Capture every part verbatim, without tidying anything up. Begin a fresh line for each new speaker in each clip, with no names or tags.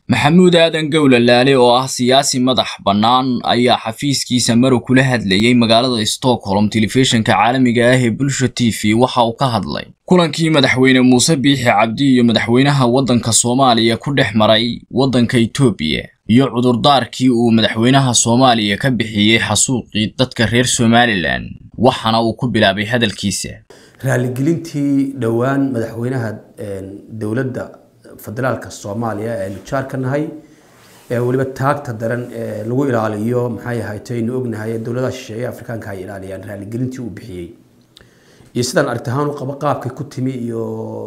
maxamuud aadan gowlalaale oo ah siyaasi madax bannaan ayaa xafiiskiisa mar kula hadlayay magaalada Stockholm telefishinka caalamiga ah ee Bulsho T V waxa uu ka hadlay kulankii madaxweyne Muuse Biixi Cabdi iyo madaxweynaha waddanka Soomaaliya ku dhex maray waddanka Itoobiya iyo cudurdaarkii uu madaxweynaha Soomaaliya ka bixiyay xasuuqii dadka reer Somaliland waxana uu ku bilaabay hadalkiisa
raaligelintii dhawaan madaxweynaha dawladda federaalka Soomaaliya ee jaarkanahay ee waliba taagta daran ee lagu ilaaliyo maxay ahaaytay inuu ognahay dawladaha shisheeye Afrikaanka ay ilaaliyaan raaligelintii uu bixiyay iyo sidaan aragtaan u qaba qaabkay ku timi iyo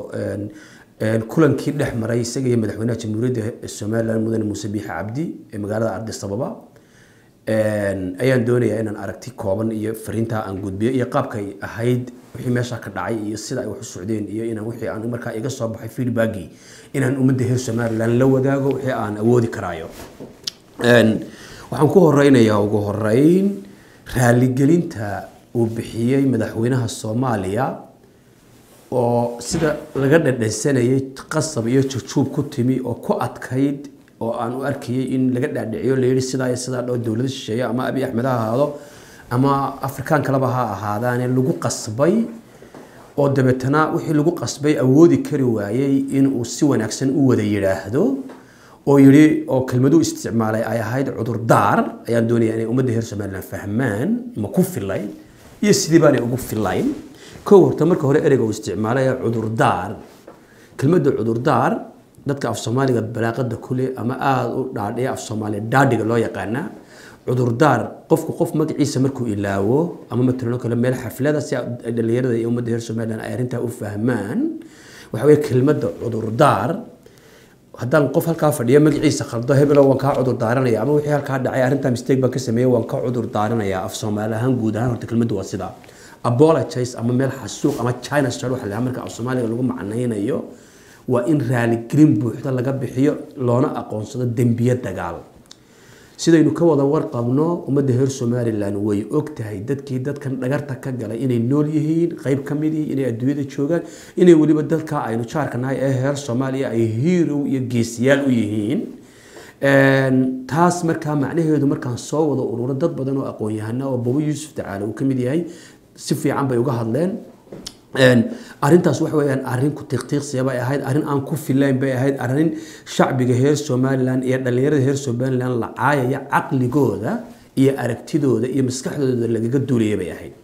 een kulankii dhex maray isaga iyo madaxweynaha jamhuuriyadda Soomaaliland mudane Muuse Biixi Cabdi ee magaalada Addis Ababa een ayaan doonayaa inaan aragti kooban iyo fariinta aan gudbiyo iyo qaabkay ahayd wixii meesha ka dhacay iyo sida ay wax u socdeen iyo inaan wixii aan markaa iga soo baxay feedback-i inaan ummadda reer Somaliland la wadaago wixii aan awoodi karaayo een waxaan ku horeynayaa ugu horeyn raaligelinta uu bixiyay madaxweynaha Soomaaliya oo sida laga dhadhansanayay qasab iyo jujuub ku timi oo ku adkayd oo aan u arkayay in laga dhaadhiciyo leeyahay sida ay sida dawladda shisheeye ama Abiy Ahmed ha ahaado ama Afrikaan kala baha ahaadaan lagu qasbay oo dabeetana wixii lagu qasbay awoodi kari waayay in uu si wanaagsan u wada yiraahdo oo yiri oo kelmadu isticmaalay ay ahayd cudurdaar ayaan doonayaa inay ummadda reer Somaliland fahmaan ma ku filay iyo sidii baan ugu filayn ko horta marka hore ereyga uu isticmaalay cudurdaar kelmadu cudurdaar dadka af Soomaaliga balaaqada kule ama aad u dhaadhiya af Soomaali daadiga loo yaqaan cudurdaar qofku qof magaciisa markuu ilaawo ama matalo kale meel xaflada si dhalinyarada iyo ummadda reer Somaliland ay arinta u fahmaan waxa weeye kelmadda cudurdaar haddaan qof halka fadhiyo magaciisa khaldo hebel waan ka cudur daaranaya ama wixii halka dhacay arinta mistake ba ka sameeyay waan ka cudur daaranaya af Soomaali ahaan guud ahaan horta kelmaddu waa sida apologize ama meel xasuuq ama China star waxa la marka af Soomaaliga lagu macnaynayo waa in raaligelin buuxda laga bixiyo loona aqoonsado dambiye dagaal sidaynu ka wada warqabno ummadda reer Somaliland way ogtahay dadkii dadkan dhagarta ka galay inay nool yihiin qayb kamid ah inay adduunyada joogaan inay waliba dadka aynu jaarkanahay ee reer Soomaaliya ay hero iyo geesiyaal u yihiin een taas markaa macnaheedu markaan soo wada ururo dad badan oo aqoon yahana oo Baba Yuusuf Tacaale uu kamid yahay si fiican bay uga hadleen een arintaas wax weeyaan arin ku tiqtiiqsiya bay ahayd arin aan ku filayn bay ahayd arin shacbiga reer Somaliland iyo dhalinyarada reer Somaliland la caayaya aqligooda iyo aragtidooda iyo maskaxdooda laga duuliyay bay ahayd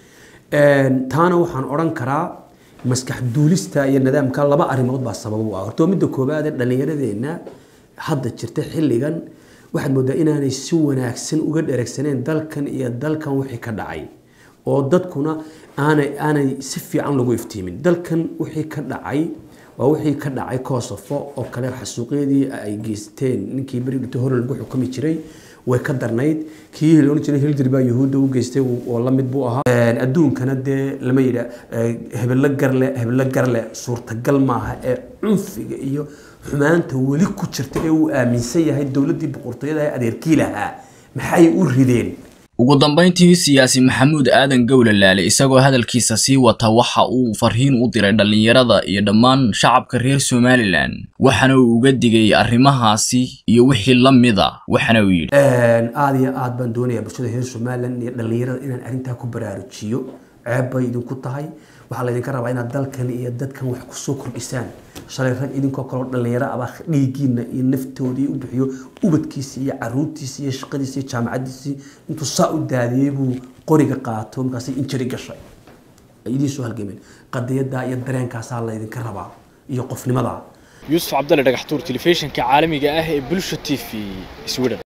een taana waxaan oran karaa maskax duulista iyo nidaamka laba arimood baa sabab u ah horto midda koobaad ee dhalinyaradeena hadda jirta xilligan waxaad moodaa inaanay si wanaagsan uga dheregsaneen dalkan iyo dalkan wixii ka dhacay oo dadkuna aanay aanay si fiican lagu iftiimin dalkan wixii ka dhacay waa wixii ka dhacay Kosovo oo kale xasuuqyadii ay geysteen ninkii bari dhintay hore lagu xukumi jiray way ka darnayd kii loo jiray Hildir baa Yahuudda u geystay oo la mid buu ahaa adduunkana de lama yira hebel garle hebel garle suurtagal maaha ee cunfiga iyo xumaanta wali ku jirta ee uu aaminsan yahay dawladii boqortooyada adeerkii lahaa maxay u rideen
ugu dambeyntii siyaasi maxamuud aadan gowlalaale isagoo hadalkiisa sii wata waxa uu fariin u diray dhalinyarada iyo dhammaan shacabka reer Somaliland waxana uu uga digay arrimahaasi iyo wixii la mid ah waxana uu yiri
een aad iyo aad baan doonayaa bulshada reer Somaliland iyo dhalinyarada inaan arinta ku baraarujiyo ceeb bay idin ku tahay waxa la idin ka rabaa inaad dalkan iyo dadkan wax ku soo kordhisaan shalay rag idinkoo kale dhalinyaro aba dhiigiina iyo naftoodii u bixiyo ubadkiisa iyo caruurtiisa iyo shaqadiisa iyo jaamacadiisa intuu saa u daadiyay buu qoriga qaato markaas injiri gashay idin soo halgameen qadiyada iyo dareenkaas la idin ka rabaa iyo qofnimada
Yuusuf Cabdalle Dhagaxtuur telefishinka caalamiga ah ee Bulsho T V Sweden.